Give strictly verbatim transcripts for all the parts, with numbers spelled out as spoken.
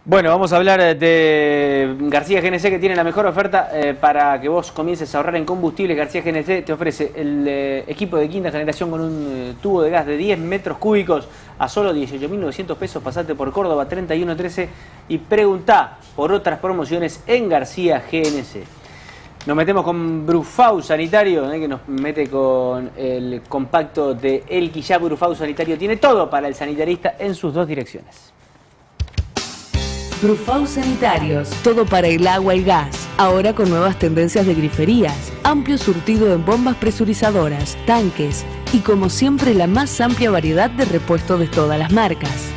Bueno, vamos a hablar de García G N C, que tiene la mejor oferta eh, para que vos comiences a ahorrar en combustible. García G N C te ofrece el eh, equipo de quinta generación con un eh, tubo de gas de diez metros cúbicos a solo dieciocho mil novecientos pesos. Pasate por Córdoba treinta y uno trece y preguntá por otras promociones en García G N C. Nos metemos con Brufau Sanitario, eh, que nos mete con el compacto de El Quillá. Brufau Sanitario tiene todo para el sanitarista en sus dos direcciones. Brufau Sanitarios, todo para el agua y gas, ahora con nuevas tendencias de griferías, amplio surtido en bombas presurizadoras, tanques y como siempre la más amplia variedad de repuestos de todas las marcas.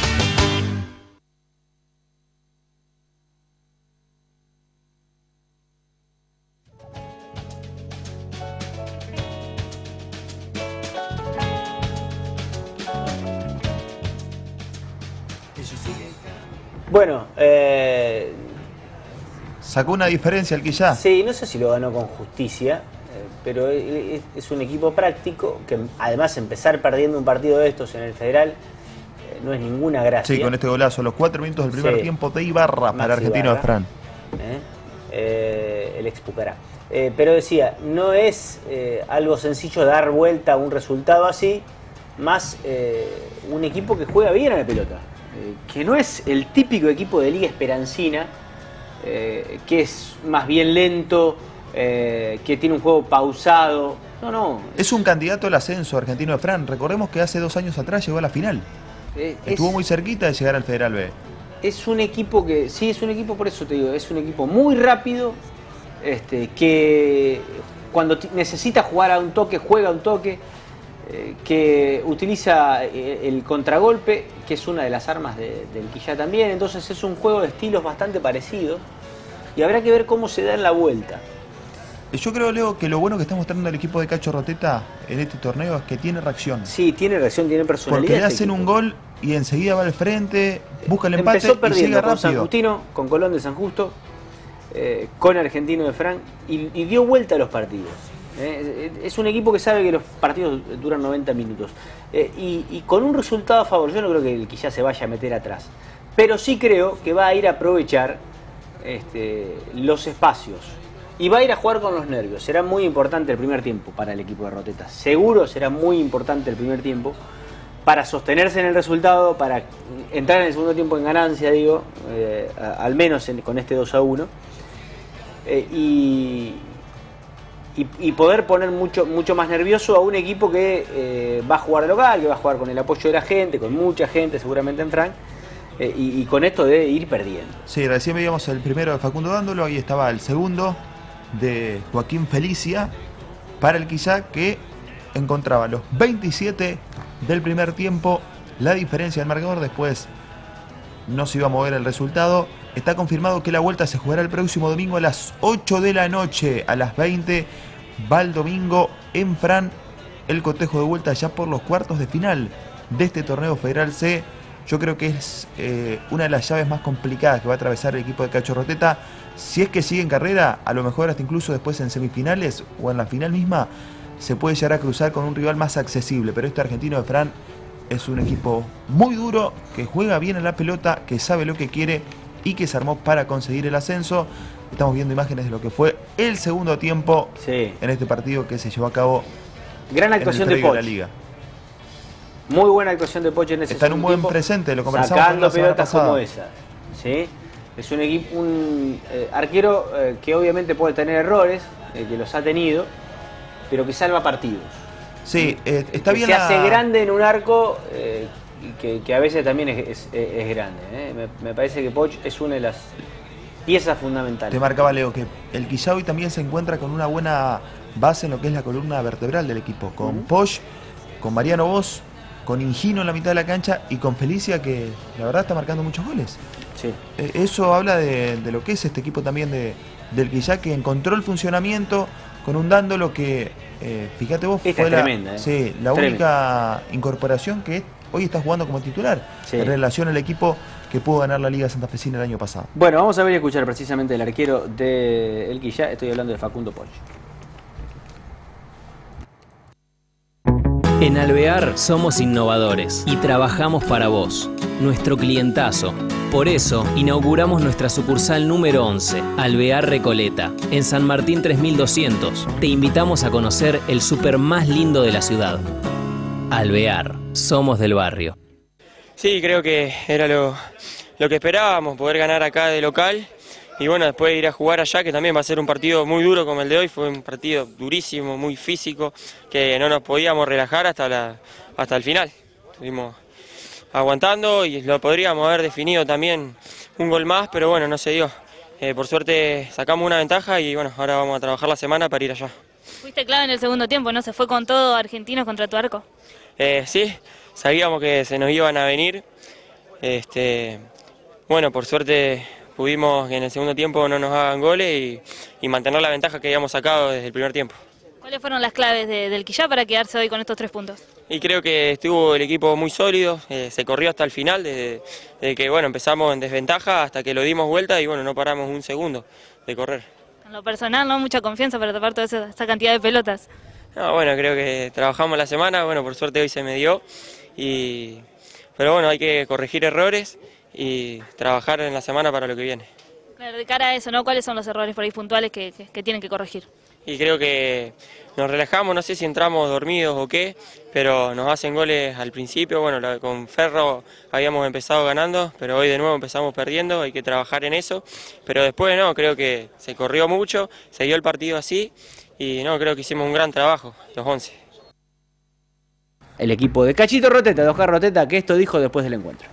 Bueno, eh... sacó una diferencia el Quillá. Sí, no sé si lo ganó con justicia, eh, pero es, es un equipo práctico que además empezar perdiendo un partido de estos en el Federal eh, no es ninguna gracia. Sí, con este golazo, los cuatro minutos del primer sí. tiempo de Ibarra para Argentino Ibarra, de Fran. Eh, eh, el ex Pucará. Eh, pero decía, no es eh, algo sencillo dar vuelta a un resultado así, más eh, un equipo que juega bien a la pelota. Eh, que no es el típico equipo de Liga Esperancina, eh, que es más bien lento, eh, que tiene un juego pausado. No, no. Es un candidato al ascenso Argentino de Fran. Recordemos que hace dos años atrás llegó a la final. Eh, Estuvo es, muy cerquita de llegar al Federal B. Es un equipo que, sí, es un equipo, por eso te digo, es un equipo muy rápido, este, que cuando necesita jugar a un toque, juega a un toque. Que utiliza el contragolpe, que es una de las armas de, del Quillá también. Entonces es un juego de estilos bastante parecido y habrá que ver cómo se da en la vuelta. Yo creo, Leo, que lo bueno que está mostrando el equipo de Cacho Roteta en este torneo es que tiene reacción. Sí, tiene reacción, tiene personalidad. Porque le este hacen equipo. un gol y enseguida va al frente, busca el empate Empezó perdiendo y llega con rápido. San Justino, con Colón de San Justo, eh, con Argentino de Fran y, y dio vuelta a los partidos. Eh, es un equipo que sabe que los partidos duran noventa minutos eh, y, y con un resultado a favor. Yo no creo que el Quillá se vaya a meter atrás, pero sí creo que va a ir a aprovechar este, los espacios y va a ir a jugar con los nervios. Será muy importante el primer tiempo para el equipo de Roteta. Seguro será muy importante el primer tiempo para sostenerse en el resultado, para entrar en el segundo tiempo en ganancia, digo, eh, a, al menos en, con este dos a uno eh, y Y, y poder poner mucho, mucho más nervioso a un equipo que eh, va a jugar local, que va a jugar con el apoyo de la gente, con mucha gente seguramente en Fran, eh, y, y con esto de ir perdiendo. Sí, recién veíamos el primero de Facundo Dándolo, ahí estaba el segundo de Joaquín Felicia para el Quillá, que encontraba los veintisiete del primer tiempo, la diferencia del marcador. Después no se iba a mover el resultado. Está confirmado que la vuelta se jugará el próximo domingo a las ocho de la noche. A las veinte va el domingo en Fran el cotejo de vuelta ya por los cuartos de final de este torneo Federal C. Yo creo que es eh, una de las llaves más complicadas que va a atravesar el equipo de Cacho Roteta. Si es que sigue en carrera, a lo mejor hasta incluso después en semifinales o en la final misma, se puede llegar a cruzar con un rival más accesible. Pero este Argentino de Fran es un equipo muy duro, que juega bien a la pelota, que sabe lo que quiere y que se armó para conseguir el ascenso. Estamos viendo imágenes de lo que fue el segundo tiempo sí. en este partido que se llevó a cabo. Gran actuación de Poch. De la Liga. Muy buena actuación de Poch en ese Está en un buen tiempo, presente, lo conversamos sacando la semana pelotas pasada. como esa. ¿Sí? Es un equipo, un eh, arquero eh, que obviamente puede tener errores, eh, que los ha tenido, pero que salva partidos. Sí, eh, está que bien. Se la... hace grande en un arco. Eh, Que, que a veces también es, es, es grande. ¿eh? Me, me parece que Poch es una de las piezas fundamentales. Te marcaba, Leo, que el Quillá hoy también se encuentra con una buena base en lo que es la columna vertebral del equipo. Con uh-huh. Poch, con Mariano Vos, con Ingino en la mitad de la cancha y con Felicia, que la verdad está marcando muchos goles. Sí. Eh, eso habla de, de lo que es este equipo también de, del Quillá, que encontró el funcionamiento con un Dándolo que, eh, fíjate vos, Esta fue es la, tremenda, ¿eh? sí, la única incorporación que hoy está jugando como titular sí. en relación al equipo que pudo ganar la Liga Santafesina el año pasado. Bueno, vamos a ver y escuchar precisamente el arquero de El Quillá. Estoy hablando de Facundo Poch. En Alvear somos innovadores y trabajamos para vos, nuestro clientazo. Por eso, inauguramos nuestra sucursal número once, Alvear Recoleta, en San Martín tres mil doscientos. Te invitamos a conocer el súper más lindo de la ciudad. Alvear, somos del barrio. Sí, creo que era lo, lo que esperábamos, poder ganar acá de local. Y bueno, después ir a jugar allá, que también va a ser un partido muy duro como el de hoy. Fue un partido durísimo, muy físico, que no nos podíamos relajar hasta, la, hasta el final. Estuvimos aguantando y lo podríamos haber definido también un gol más, pero bueno, no se dio. Eh, por suerte sacamos una ventaja y bueno, ahora vamos a trabajar la semana para ir allá. Fuiste clave en el segundo tiempo, ¿no? Se fue con todo Argentinos contra tu arco. Eh, sí, sabíamos que se nos iban a venir. Este, bueno, por suerte pudimos que en el segundo tiempo no nos hagan goles y, y mantener la ventaja que habíamos sacado desde el primer tiempo. ¿Cuáles fueron las claves de, del Quillá para quedarse hoy con estos tres puntos? Y creo que estuvo el equipo muy sólido, eh, se corrió hasta el final, desde, desde que bueno, empezamos en desventaja hasta que lo dimos vuelta y bueno, no paramos un segundo de correr. En lo personal, ¿no? Mucha confianza para tapar toda esa, esa cantidad de pelotas. No, bueno, creo que trabajamos la semana, bueno, por suerte hoy se me dio, y, pero bueno, hay que corregir errores y trabajar en la semana para lo que viene. Claro, de cara a eso, ¿no? ¿Cuáles son los errores por ahí puntuales que, que, que tienen que corregir? Y creo que nos relajamos, no sé si entramos dormidos o qué, pero nos hacen goles al principio. Bueno, con Ferro habíamos empezado ganando, pero hoy de nuevo empezamos perdiendo, hay que trabajar en eso. Pero después no, creo que se corrió mucho, se dio el partido así y no, creo que hicimos un gran trabajo, los once. El equipo de Cachito Roteta, de Oscar Roteta, que esto dijo después del encuentro.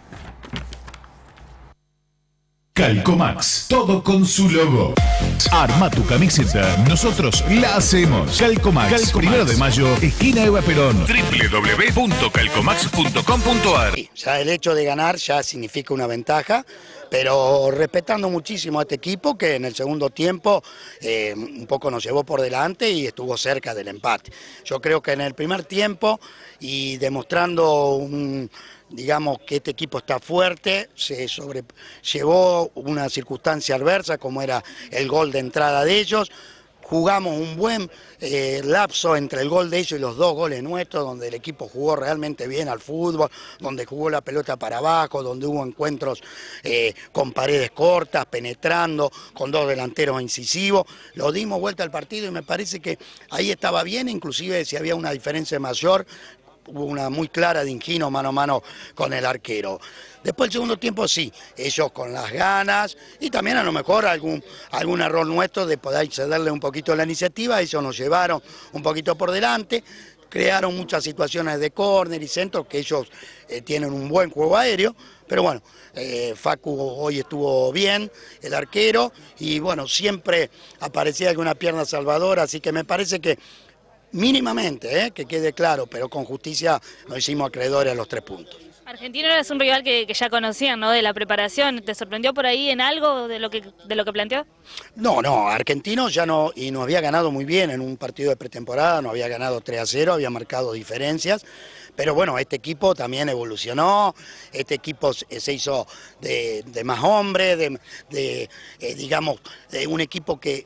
Calcomax, todo con su logo. Arma tu camiseta, nosotros la hacemos. Calcomax, Calcomax. Primero de mayo, esquina Eva Perón. doble u doble u doble u punto calcomax punto com punto a r. Ya el hecho de ganar ya significa una ventaja, pero respetando muchísimo a este equipo que en el segundo tiempo eh, un poco nos llevó por delante y estuvo cerca del empate. Yo creo que en el primer tiempo y demostrando un... digamos que este equipo está fuerte, se sobrellevó una circunstancia adversa como era el gol de entrada de ellos, jugamos un buen eh, lapso entre el gol de ellos y los dos goles nuestros, donde el equipo jugó realmente bien al fútbol, donde jugó la pelota para abajo, donde hubo encuentros eh, con paredes cortas, penetrando, con dos delanteros incisivos, lo dimos vuelta al partido y me parece que ahí estaba bien, inclusive si había una diferencia mayor, hubo una muy clara de Ingino mano a mano con el arquero. Después el segundo tiempo sí, ellos con las ganas y también a lo mejor algún, algún error nuestro de poder cederle un poquito la iniciativa, ellos nos llevaron un poquito por delante, crearon muchas situaciones de córner y centro que ellos eh, tienen un buen juego aéreo, pero bueno, eh, Facu hoy estuvo bien, el arquero, y bueno, siempre aparecía alguna pierna salvadora, así que me parece que mínimamente, ¿eh? que quede claro, pero con justicia nos hicimos acreedores a los tres puntos. Argentino es un rival que, que ya conocían, ¿no? De la preparación. ¿Te sorprendió por ahí en algo de lo que de lo que planteó? No, no, Argentino ya no, y nos había ganado muy bien en un partido de pretemporada, nos había ganado tres a cero, había marcado diferencias, pero bueno, este equipo también evolucionó, este equipo se hizo de, de más hombres, de, de eh, digamos, de un equipo que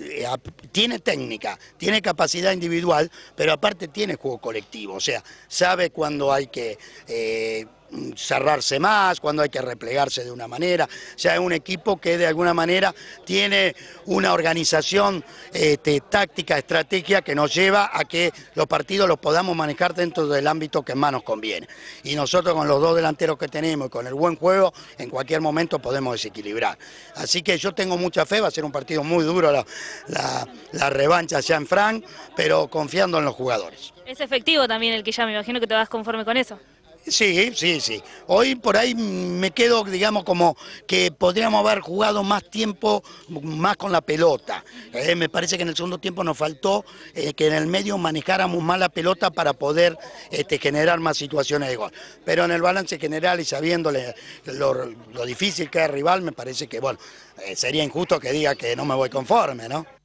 tiene técnica, tiene capacidad individual, pero aparte tiene juego colectivo, o sea, sabe cuándo hay que eh, cerrarse más, cuándo hay que replegarse de una manera, o sea, es un equipo que de alguna manera tiene una organización este, táctica, estrategia que nos lleva a que los partidos los podamos manejar dentro del ámbito que más nos conviene. Y nosotros con los dos delanteros que tenemos y con el buen juego, en cualquier momento podemos desequilibrar. Así que yo tengo mucha fe, va a ser un partido muy duro la, la, la revancha allá en Frank, pero confiando en los jugadores. Es efectivo también el que ya me imagino que te vas conforme con eso. Sí, sí, sí. Hoy por ahí me quedo, digamos, como que podríamos haber jugado más tiempo, más con la pelota. Eh, me parece que en el segundo tiempo nos faltó eh, que en el medio manejáramos más la pelota para poder este, generar más situaciones de gol. Pero en el balance general y sabiéndole lo, lo difícil que es el rival, me parece que, bueno, eh, sería injusto que diga que no me voy conforme, ¿no?